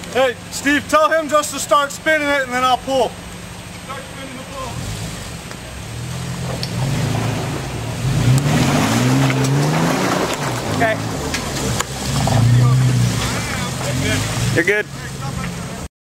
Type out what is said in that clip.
Hey, Steve, tell him just to start spinning it and then I'll pull. Start spinning the ball. Okay. You're good.